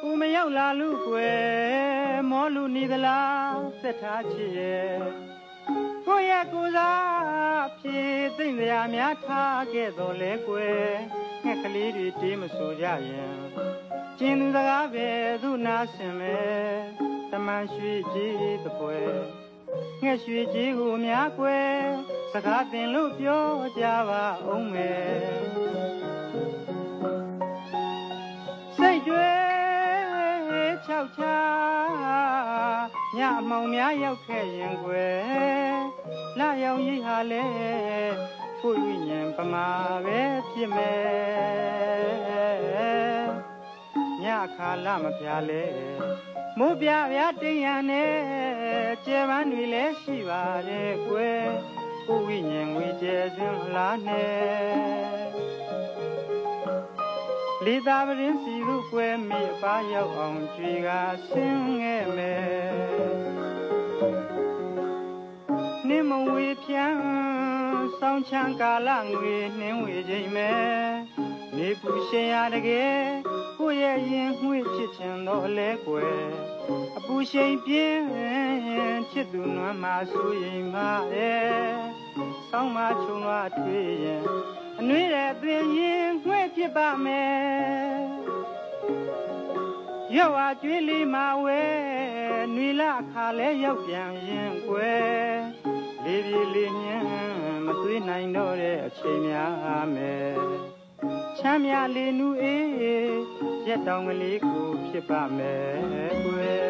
ဦးမရောက်လာလူကွယ်မောလူနေသလားသက်ထားချစ်ရဲ့ကိုရဲ့ကိုစားဖြည့်သိမ့်စရာများထားခဲ့တော်လဲကွယ်ငှက်ကလေးတွေတေးမဆိုကြရင်ကျင်းသူစကားပဲသူနာဆင်မယ်တမန်ရွှေကြီးတပွဲငှက်ရွှေကြီးကိုများကွယ်စကားတင်လို့ပြောကြပါအောင်မယ်စိတ်တွေချောက်ချညအမောင်များရောက်ခဲ့ရင်ကွယ်လာရောက်ရိဟာလဲဖို့ဝိညာဉ်ပမာပဲဖြစ်မယ်ညခါလာမပြလဲမိုးပြပြတိမ်ရံနဲ့ကျဲပန်းတွေလည်းရှိပါတယ်ကွယ်ကိုဝိညာဉ်ငွေကျဲစင်လာနဲ့လေသာပရင်စီသူကွယ်မိအပါရောက်အောင်ကြွေကဆင်းခဲ့မယ်နှင်းမဝေဖြန်းစောင်းချမ်းကာလငွေနှင်းဝေချိန်မယ်နေပူရှင်ရတကယ်ကိုရဲ့ရင်ငွေဖြစ်ချင်တော့လဲကွယ်အပူချိန်ပြင်းချစ်သူနွမ်းမဆူရင်မရဲ့ဆောင်းမချုံလွားထွေးရင်အနှွေးတဲ့သွင်ရင်ငွေဖြစ်ပါမယ်ရောက်အကျွေးလေးမဝဲနွေလာခါလဲရောက်ပြန်ရင်ကွယ်လေးပြေလေးညံမသွေးနိုင်တော့တဲ့အချိန်များမယ်ချမ်းမြလေးနူအေးရက်တောင်ကလေးကိုဖြစ်ပါမယ်ကွယ်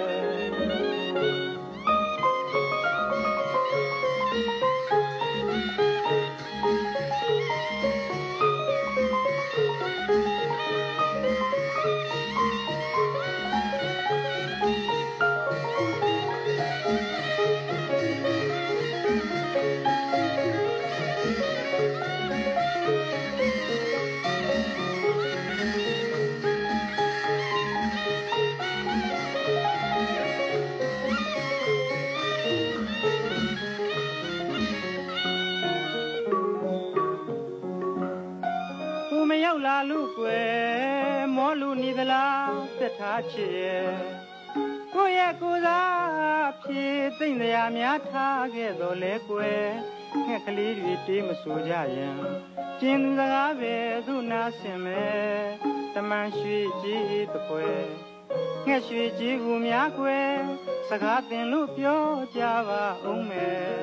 ရောက်လာလူကွယ်မောလူနေသလားသက်ထားချစ်ရဲ့ကိုရဲ့ကိုစားဖြည့်သိမ့်စရာများထားခဲ့တော်လဲကွယ်ငှက်ကလေးတွေတေးမဆိုကြရင်ကျင်းသူစကားပဲသူနာဆင်မယ်တမန်ရွှေကြီးတပွဲငှက်ရွှေကြီးကိုများကွယ်စကားတင်လို့ပြောကြပါအောင်မယ်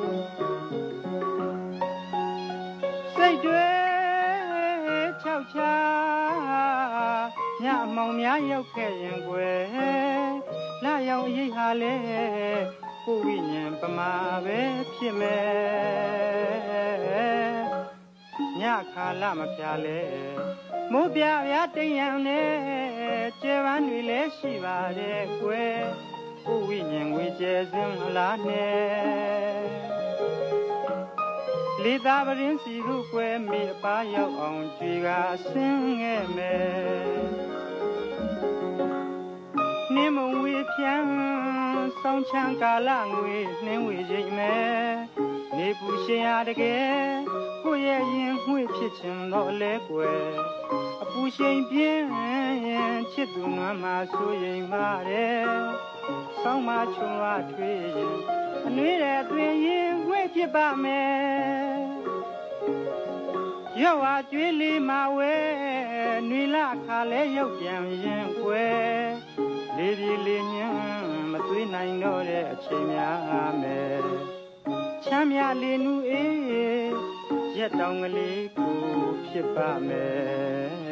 စိတ်တွေချောက်ချညအမောင်များရောက်ခဲ့ရင်ကွယ်လာရောက်ရိဟာလဲကိုဝိညာဉ်ပမာပဲဖြစ်မယ်ညခါလာမပြလဲမိုးပြပြတိမ်ရံနဲ့ကျဲပန်းတွေလည်းရှိပါတယ်ကွယ်ကိုဝိညာဉ်ငွေကျဲစင်လာနဲ့လေသာပရင်စီသူကွယ်မိအပါရောက်အောင်ကြွေကဆင်းခဲ့မယ်နှင်းမဝေဖြန်းစောင်းချမ်းကာလငွေနှင်းဝေချိန်မယ်နေပူရှင်ရတကယ်ကိုရဲ့ရင်ငွေဖြစ်ချင်တော့လဲကွယ်အပူချိန်ပြင်းချစ်သူနွမ်းမဆူရင်ပါတယ်ဆောင်းမချုံဝထွေးရင်အနှွေးတဲ့သွင်ရင်ငွေဖြစ်ပါမယ်ရောက်အကျွေးလေးမဝဲနွေလာခါလဲရောက်ပြန်ရင်ကွယ်လေးပြေလေးညံမသွေးနိုင်တော့တဲ့အချိန်များမယ်ချမ်းမြလေးနူအေးရက်တောင်ကလေးကိုဖြစ်ပါမယ်